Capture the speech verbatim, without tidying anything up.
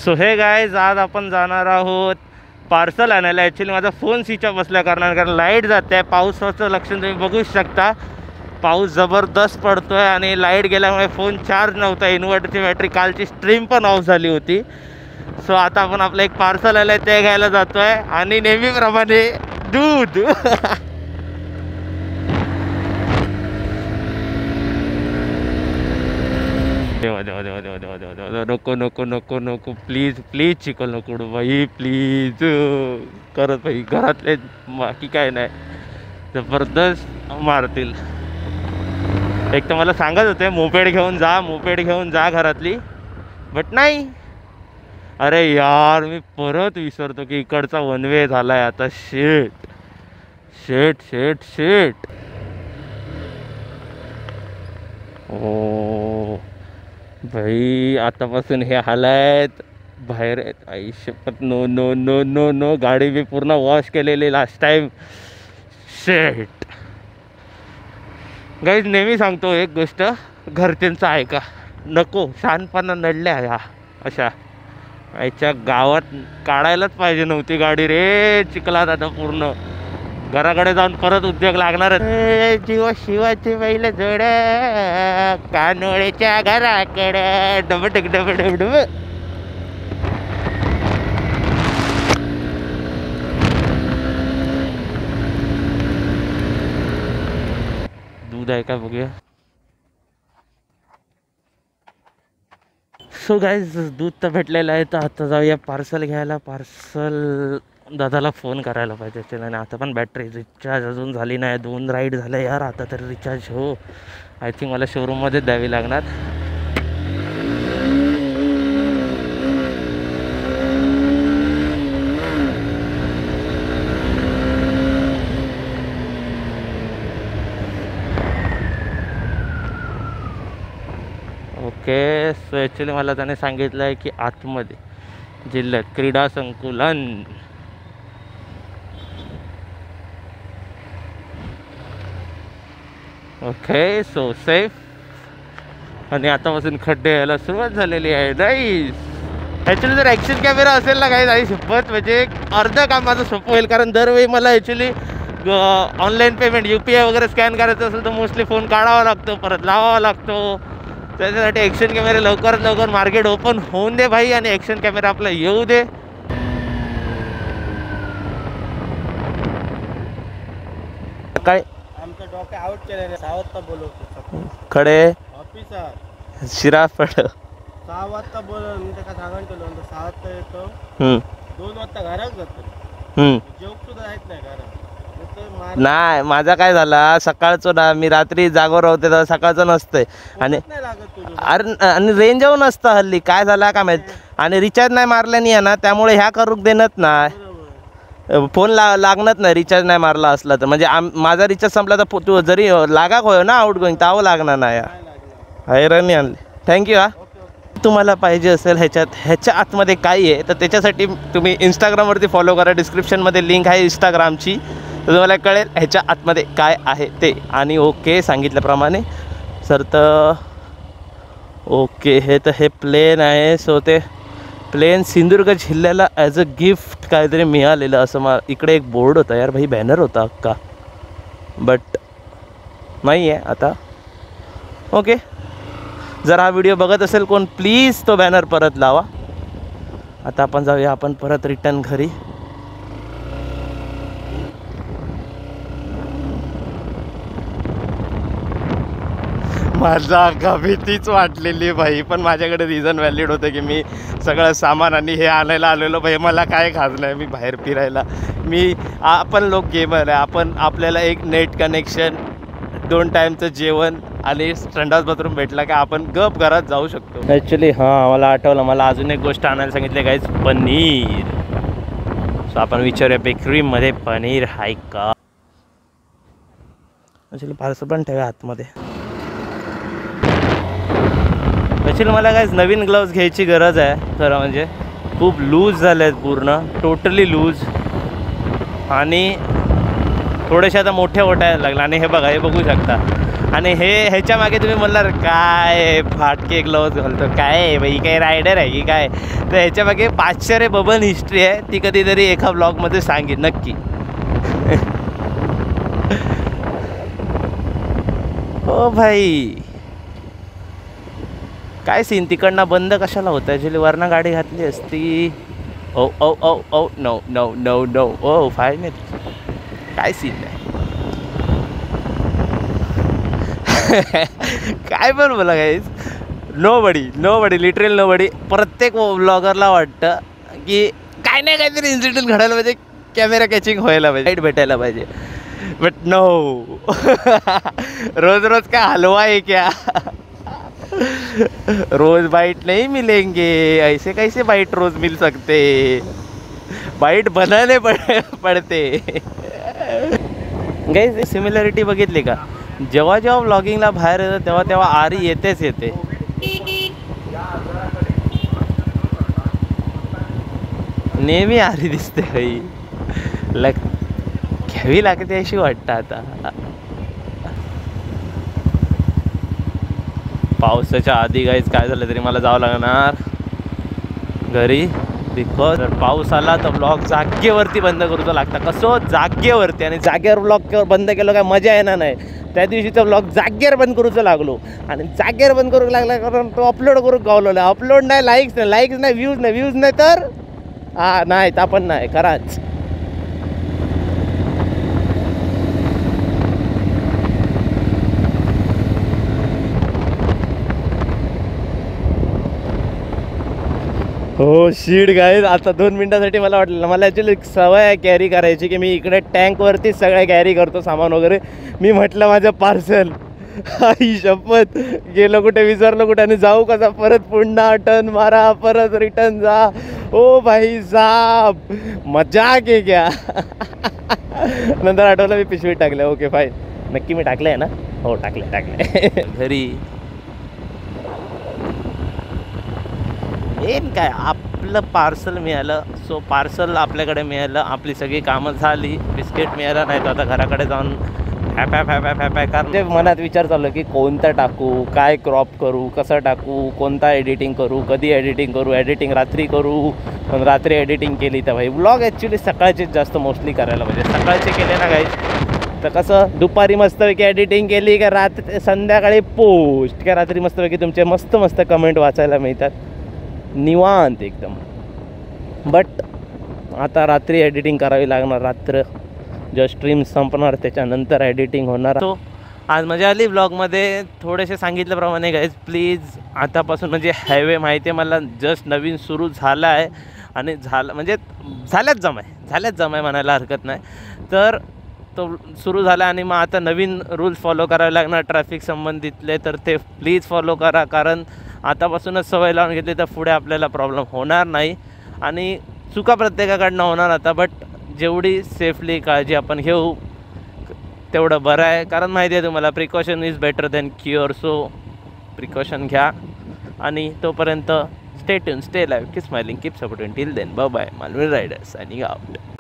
So हे guys, आज आपण जाणार आहोत पार्सल आणायला. ॲक्च्युली माझा फोन स्विच ऑफ असल्या कारणाने, कारण लाईट जाते आहे. पावसाचं लक्षण तुम्ही बघू शकता. पाऊस जबरदस्त पडतो आहे आणि लाईट गेल्यामुळे फोन चार्ज नव्हता. इन्व्हर्टरची बॅटरी कालची स्ट्रीम पण ऑफ झाली होती. सो आता आपण आपलं एक पार्सल आलं आहे ते घ्यायला जातो आहे आणि नेहमीप्रमाणे दूध. नको नको नको नको प्लीज प्लीज चिकल नको बाई, प्लीज करत बाई. घरातले बाकी काय नाही, जबरदस्त मारतील. एक तर मला सांगत होते मोपेड घेऊन जा, मोपेड घेऊन जा घरातली, बट नाही. अरे यार, मी परत विसरतो की इकडचा वन वे झाला आहे आता. शेट शेट शेट शेट ओ भाई, आतापासून हे हाल आहेत. बाहेर आहेत आई शपथ. No no no no no. गाडी मी पूर्ण वॉश केलेली लास्ट टाइम. शेट गाईज, नेहमी सांगतो एक गोष्ट, घरच्यांचं ऐका. नको शहाणपणा नडल्या ह्या अशा. आईच्या गावात काढायलाच पाहिजे नव्हती गाडी रे. चिखलात आता पूर्ण. घराकडे जाऊन परत उद्योग लागणार. जीवा शिवाची बैल जोड कानोळेच्या घराकडे डबडक डबडब डब. दूध आहे का बघूया. सो गाईज, दूध तर भेटलेलं आहे. तर आता जाऊया पार्सल घ्यायला. पार्सल दादाला फोन करायला पाहिजे त्याला. आणि आता पण बॅटरी रिचार्ज अजून झाली नाही. दोन राईड झाल्या यार. आता तर रिचार्ज हो, आय थिंक मला शोरूममध्येच द्यावी लागणार. ओके. सो ॲक्च्युली मला त्याने सांगितलं आहे की आतमध्ये जिल्ह्यात क्रीडा संकुलन. ओके. So safe. आणि आतापासून खड्डे यायला सुरुवात झालेली आहे. नाईस. ॲक्च्युली जर ॲक्शन कॅमेरा असेल ना काही नाही शपथ, म्हणजे अर्ध काम माझं सोपं होईल. कारण दरवेळी मला actually online payment U P I वगैरे स्कॅन करायचं असेल तर मोस्टली फोन काढावा लागतो, परत लावावा लागतो. त्याच्यासाठी ॲक्शन कॅमेरा लवकरात लवकर मार्केट ओपन होऊन दे भाई, आणि ॲक्शन कॅमेरा आपला येऊ दे. काय आउट केले सहा वाजता बोलवतो खडे ऑफिसर शिराफळ. सहा वाजता बोलव मी त्याला सांगून केलं. सहा वाजता येतो, दोन वाजता घरात जातो. जेवण सुद्धा आहेत नाही घरात. नाही, माझा काय झाला सकाळचं ना, मी रात्री जागो राहते तेव्हा सकाळचं नसतंय. आणि अरे आणि रेंजवर नसतं हल्ली. काय झाला का माहीत. आणि रिचार्ज नाही मारल्याने आहे ना, त्यामुळे ह्या करूक देणत नाही. फोन ला लागणार नाही रिचार्ज नाही मारला असला तर. म्हणजे आम माझा रिचार्ज संपला तर तू जरी लागा होय ना आउट गोईंग तावं लागणार नाही. हैराणी आणली. थँक्यू. हा, तुम्हाला पाहिजे असेल ह्याच्यात ह्याच्या आतमध्ये काय आहे तर त्याच्यासाठी तुम्ही इंस्टाग्रामवरती फॉलो करा. डिस्क्रिप्शनमध्ये लिंक आहे इंस्टाग्रामची, तर तुम्हाला कळेल ह्याच्या आतमध्ये काय आहे ते. आणि ओके सांगितल्याप्रमाणे सर. तर ओके, हे तर हे प्लेन आहे. सो ते प्लेन सिंधुदुर्ग जिल्ह्याला ॲज अ गिफ्ट काहीतरी मिळालेलं असं. मा इकडे एक बोर्ड होता यार भाई, बॅनर होता अक्का, बट नाही आहे आता. ओके, जर हा व्हिडिओ बघत असेल कोण, प्लीज तो बॅनर परत लावा. आता आपण जाऊया आपण परत रिटर्न घरी. माझा अख्खा भीतीच वाटलेली भाई, पण माझ्याकडे रिझन व्हॅलिड होतं की मी सगळं सामान आणि हे आणायला आलेलो भाई. मला काय खाज नाही, मी बाहेर फिरायला. मी आपण लोक गेमर आहे. आपण आपल्याला एक नेट कनेक्शन, दोन टाईमचं जेवण आणि संडास बाथरूम भेटला का आपण गप घरात जाऊ शकतो. ॲक्च्युली हां, मला आठवलं, मला अजून एक गोष्ट आणायला सांगितली गाईज, पनीर. सो आपण विचारूया बेकरीमध्ये पनीर आहे का. ॲक्च्युली पार्सल पण ठेवा आतमध्ये. ॲक्च्युली मला काहीच नवीन ग्लव्ज घ्यायची गरज आहे खरं म्हणजे. खूप लूज झाले आहेत पूर्ण, टोटली लूज. आणि थोडेसे आता मोठे ओटायला लागले. आणि हे बघा, हे बघू शकता आणि हे ह्याच्या मागे तुम्ही म्हणणार काय फाटके ग्लोव्ज घालतो, काय बाई काय रायडर आहे की काय, तर ह्याच्या मागे पाचशे रे बबन हिस्ट्री आहे, ती कधीतरी एका ब्लॉगमध्ये सांगेन नक्की. हो भाई काय सीन तिकडनं बंद कशाला होतं, ॲक्च्युली वरनं गाडी घातली असती. Oh oh oh oh no no no no oh final काय सीन आहे. काय पण बोला guys, no buddy no buddy literal no buddy. प्रत्येक ब्लॉगरला वाटतं की काय नाही काहीतरी इन्सिडेंट घडायला पाहिजे, कॅमेरा कॅचिंग व्हायला पाहिजे, लाईट भेटायला पाहिजे, बट नो. रोज रोज का हलवा आहे क्या, रोज बाइट नहीं मिलेंगे, ऐसे कैसे बाइट रोज मिल सकते, बाइट बनाने पडते. गाईज सिमिलॅरिटी बघितली का, जेव्हा जेव्हा व्लॉगिंगला बाहेर येतं तेव्हा तेव्हा आरी येतेच येते. नेहमी आरी दिसते भाई, लग घ्यावी लागते अशी वाटतं आता. पावसाच्या आधी गाईज काय झालं तरी मला जावं लागणार घरी, बिकॉज पाऊस आला तर ब्लॉग जागेवरती बंद करूचं लागतं. कसं जागेवरती, आणि जागेवर ब्लॉग बंद केलं काय मजा येणार नाही. त्या दिवशीचा ब्लॉग जागेवर बंद करूचं लागलो, आणि जागेवर बंद करू लागला कारण तो अपलोड करू गावलो. अपलोड नाही, लाईक्स नाही, लाईक्स नाही, व्ह्यूज नाही, व्ह्यूज नाही तर हा नाही आपण नाही खराच. हो शीट गाईज, आता दोन मिनटासाठी मला वाटलं, मला ॲक्च्युली सवय आहे कॅरी करायची की मी इकडे टँकवरतीच सगळं कॅरी करतो सामान वगैरे. मी म्हटलं माझं पार्सल, आई शपथ गेलो कुठे विसरलो कुठे, आणि जाऊ कसा परत, पुन्हा टर्न मारा परत रिटर्न जा. ओ भाई साहब मजाक आहे क्या. नंतर आठवलं मी पिशवीत टाकलं. ओके फाईन, नक्की मी टाकलं आहे ना, हो टाकलं टाकलं. घरी एम काय, आपलं पार्सल मिळालं. सो पार्सल आपल्याकडे मिळालं, आपली सगळी कामं झाली, बिस्किट मिळालं नाही तर आता घराकडे जाऊन हॅपॅ हॅपॅ हॅपॅ कारण ते मनात विचार चालू की कोणतं टाकू, काय क्रॉप करू, कसं टाकू, कोणता एडिटिंग करू, कधी एडिटिंग करू. एडिटिंग रात्री करू, पण रात्री एडिटिंग केली तर भाई ब्लॉग ॲक्च्युली सकाळचीच जास्त मोस्टली करायला पाहिजे. सकाळचे केले ना काही तर कसं दुपारी मस्तपैकी एडिटिंग केली का रात्री संध्याकाळी पोस्ट का रात्री मस्तपैकी तुमचे मस्त मस्त कमेंट वाचायला मिळतात, निवांत एकदम. बट आता रात्री एडिटिंग करावी लागणार, रात्र जेव्हा स्ट्रीम संपणार त्याच्यानंतर एडिटिंग होणार. सो आज मजा आली ब्लॉगमध्ये. थोडेसे सांगितल्याप्रमाणे गाईज प्लीज आतापासून, म्हणजे हायवे माहिती आहे मला जस्ट नवीन सुरू झाला आहे, आणि झालं म्हणजे झाल्याच जमाय झाल्याच जमाय म्हणायला हरकत नाही. तर तो सुरू झाला आणि मग आता नवीन रूल्स फॉलो करावे लागणार ट्रॅफिक संबंधितले, तर ते प्लीज फॉलो करा, कारण आतापासूनच सवय लावून घेतली तर पुढे आपल्याला प्रॉब्लेम होणार नाही. आणि चुका प्रत्येकाकडनं होणार आता, बट जेवढी सेफली काळजी आपण घेऊ तेवढं बरं आहे. कारण माहिती आहे तुम्हाला precaution is better than cure. So precaution घ्या, आणि तोपर्यंत stay tuned, stay live, keep smiling, keep supporting. Till then bye bye. Malvani riders signing out.